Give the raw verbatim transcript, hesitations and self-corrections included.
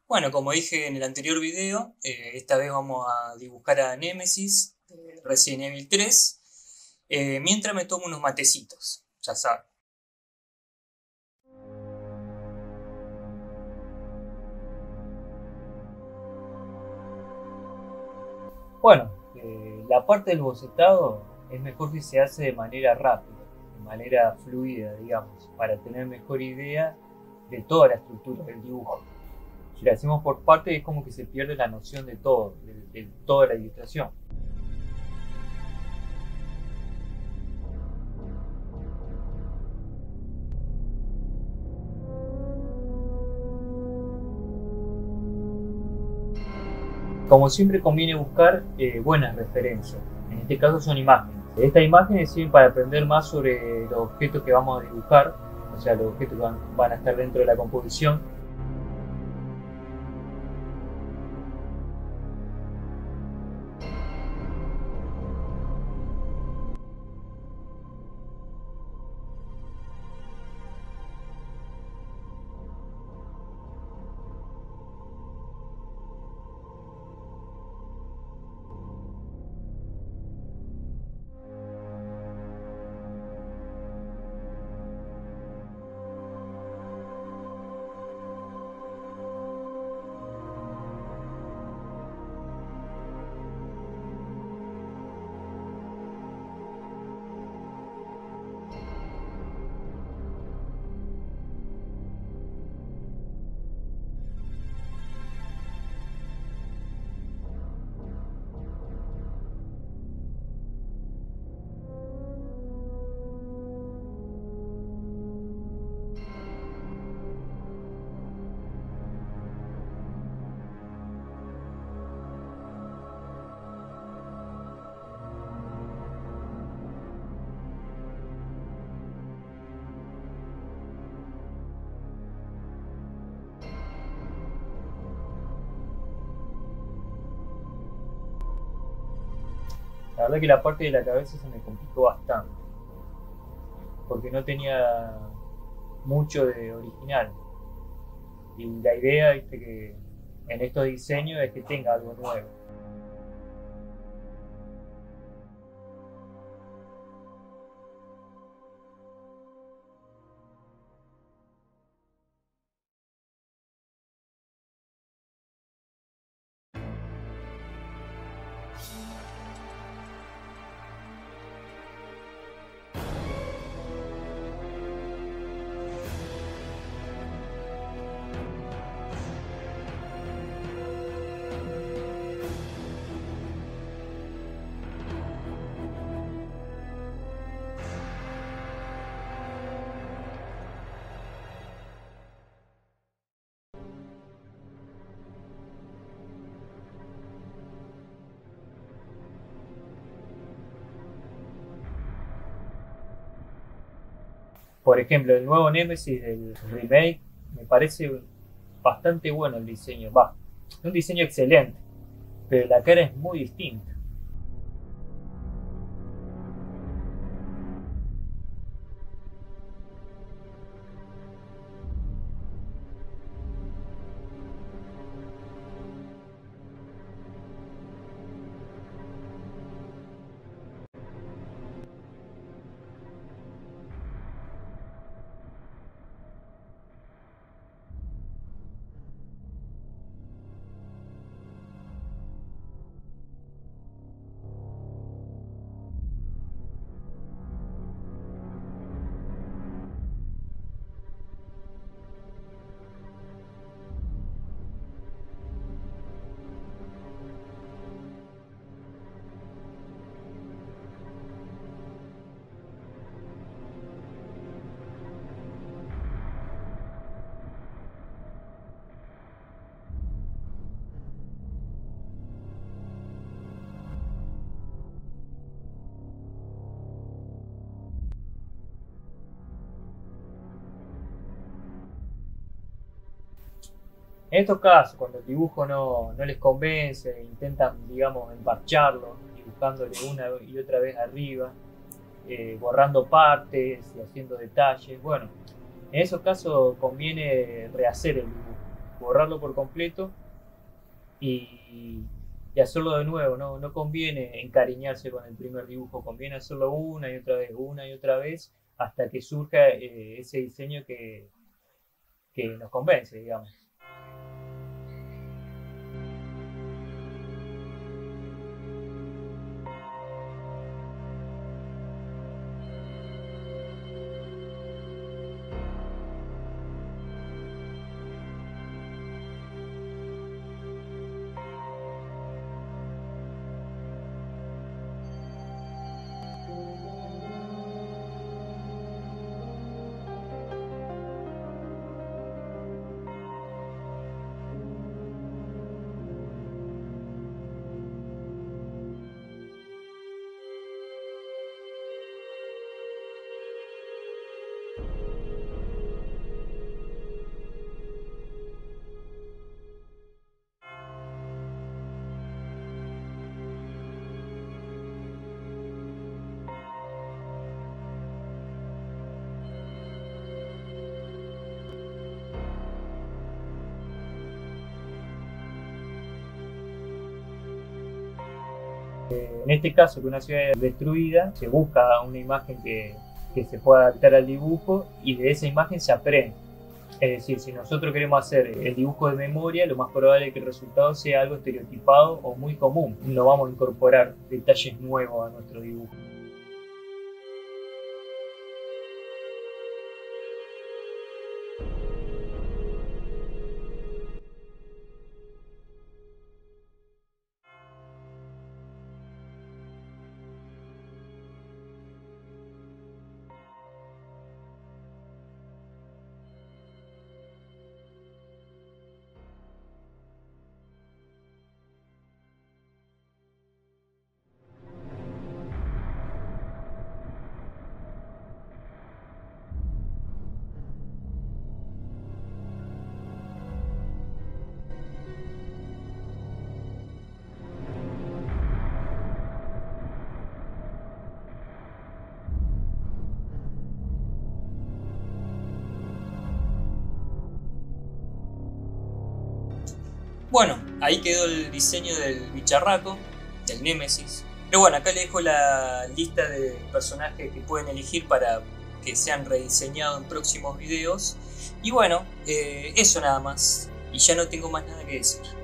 Bueno, como dije en el anterior video, eh, esta vez vamos a dibujar a Nemesis de Resident Evil tres, eh, mientras me tomo unos matecitos, ya saben. Bueno, eh, la parte del bocetado es mejor si se hace de manera rápida, de manera fluida, digamos, para tener mejor idea de toda la estructura del dibujo. Si lo hacemos por partes es como que se pierde la noción de todo, de, de toda la ilustración. Como siempre conviene buscar eh, buenas referencias, en este caso son imágenes. Estas imágenes sirven para aprender más sobre los objetos que vamos a dibujar, o sea, los objetos que van, van a estar dentro de la composición. La verdad que la parte de la cabeza se me complicó bastante, porque no tenía mucho de original. Y la idea, viste, que en estos diseños es que tenga algo nuevo. Por ejemplo, el nuevo Nemesis del remake me parece bastante bueno el diseño. Va, un diseño excelente, pero la cara es muy distinta. En estos casos, cuando el dibujo no, no les convence, intentan, digamos, emparcharlo, dibujándole una y otra vez arriba, eh, borrando partes y haciendo detalles. Bueno, en esos casos conviene rehacer el dibujo, borrarlo por completo y, y hacerlo de nuevo. No, no conviene encariñarse con el primer dibujo, conviene hacerlo una y otra vez, una y otra vez, hasta que surja eh, ese diseño que, que nos convence, digamos. En este caso, que una ciudad es destruida, se busca una imagen que, que se pueda adaptar al dibujo y de esa imagen se aprende. Es decir, si nosotros queremos hacer el dibujo de memoria, lo más probable es que el resultado sea algo estereotipado o muy común. No vamos a incorporar detalles nuevos a nuestro dibujo. Bueno, ahí quedó el diseño del bicharraco, del Némesis. Pero bueno, acá les dejo la lista de personajes que pueden elegir para que sean rediseñados en próximos videos. Y bueno, eh, eso nada más. Y ya no tengo más nada que decir.